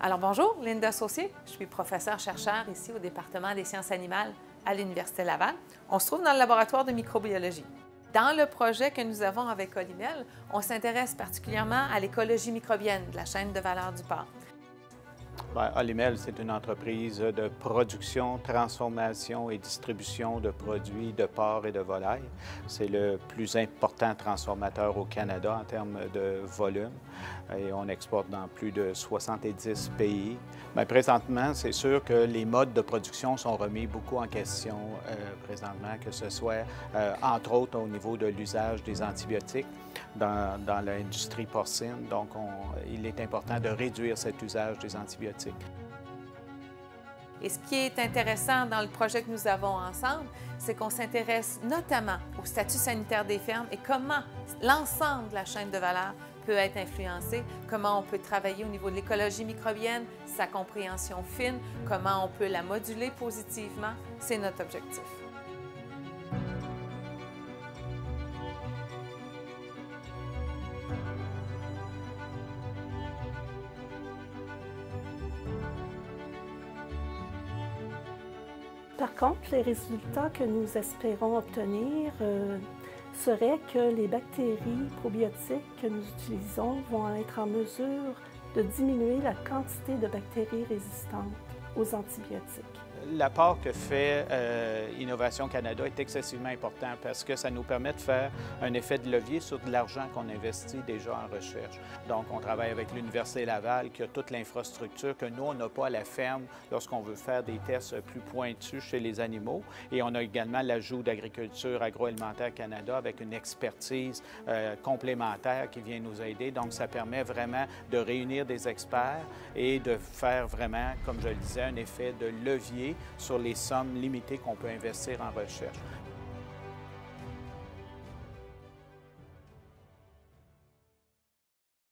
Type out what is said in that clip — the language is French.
Alors bonjour, Linda Saucier, je suis professeure-chercheur ici au département des sciences animales à l'Université Laval. On se trouve dans le laboratoire de microbiologie. Dans le projet que nous avons avec Olimel, on s'intéresse particulièrement à l'écologie microbienne de la chaîne de valeur du porc. Olimel, c'est une entreprise de production, transformation et distribution de produits de porc et de volaille. C'est le plus important transformateur au Canada en termes de volume et on exporte dans plus de 70 pays. Présentement, c'est sûr que les modes de production sont remis beaucoup en question présentement, que ce soit entre autres au niveau de l'usage des antibiotiques dans l'industrie porcine. Donc, il est important de réduire cet usage des antibiotiques. Et ce qui est intéressant dans le projet que nous avons ensemble, c'est qu'on s'intéresse notamment au statut sanitaire des fermes et comment l'ensemble de la chaîne de valeur peut être influencé, comment on peut travailler au niveau de l'écologie microbienne, sa compréhension fine, comment on peut la moduler positivement. C'est notre objectif. Par contre, les résultats que nous espérons obtenir seraient que les bactéries probiotiques que nous utilisons vont être en mesure de diminuer la quantité de bactéries résistantes aux antibiotiques. L'apport que fait Innovation Canada est excessivement important parce que ça nous permet de faire un effet de levier sur de l'argent qu'on investit déjà en recherche. Donc, on travaille avec l'Université Laval qui a toute l'infrastructure que nous, on n'a pas à la ferme lorsqu'on veut faire des tests plus pointus chez les animaux. Et on a également l'ajout d'Agriculture agroalimentaire Canada avec une expertise complémentaire qui vient nous aider. Donc, ça permet vraiment de réunir des experts et de faire vraiment, comme je le disais, un effet de levier sur les sommes limitées qu'on peut investir en recherche.